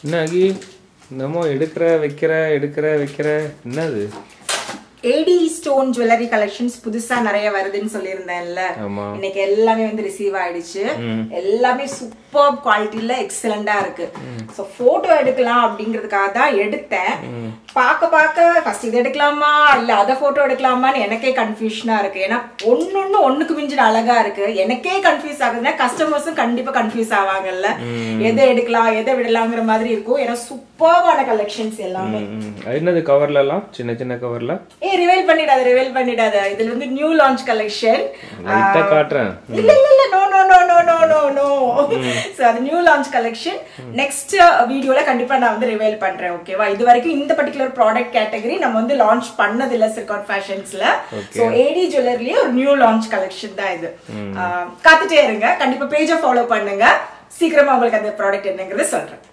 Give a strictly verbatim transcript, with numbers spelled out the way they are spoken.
என்ன ஆகி நம்ம எடுக்கிற வைக்கிற எடுக்கிற வைக்கிற என்னது A D stone jewelry collections புதுசா நிறைய வருதுன்னு சொல்லியிருந்தேன்ல. இன்னைக்கு எல்லாமே வந்து ரிசீவ் ஆயிடுச்சு. எல்லாமே சூப்பர் குவாலிட்டில எக்ஸலண்டா இருக்கு. சோ போட்டோ எடுக்கலாம் அப்படிங்கிறதுக்காக தான் எடுத்தேன். பாக்க பாக்க ஃபர்ஸ்ட் இது எடுக்கலாமா இல்ல அத போட்டோ எடுக்கலாமான்னு எனக்கே கன்ஃபியூஷனா இருக்கு. ஏன்னா ஒன்னொன்னு ஒண்ணுக்கு மிஞ்சின அழகா இருக்கு. எனக்கே கன்ஃபியூஸ் ஆகுதுன்னா கஸ்டமர்ஸும் கண்டிப்பா கன்ஃபியூஸ் ஆவாங்கல்ல. எதை எடுக்கலாம் எதை விடலாங்கிற மாதிரி இருக்கும். ஏன்னா சூப்பர்வான கலெக்ஷன்ஸ் எல்லாமே. என்னது கவர்ல எல்லாம் சின்ன சின்ன கவர்ல ஏ ரிவீல் பண்ணிடாத ரிவீல் பண்ணிடாத இதுல வந்து நியூ லான்ச் கலெக்ஷன் லைட்டா காட்றேன் இல்ல இல்ல இல்ல no no no no no no no so அது நியூ லான்ச் கலெக்ஷன் நெக்ஸ்ட் வீடியோல கண்டிப்பா நான் வந்து ரிவீல் பண்றேன் ஓகேவா இது வரைக்கும் இந்த பர்టిక్యులர் ப்ராடக்ட் கேட்டகரி நம்ம வந்து லான்ச் பண்ணது இல்ல Zircon ஃபேஷன்ஸ்ல சோ A D ஜுவல்லரியில ஒரு நியூ லான்ச் கலெக்ஷன் தான் இது காத்துட்டே இருங்க கண்டிப்பா பேஜை ஃபாலோ பண்ணுங்க சீக்கிரமா உங்களுக்கு அந்த ப்ராடக்ட் என்னங்கறத சொல்றேன்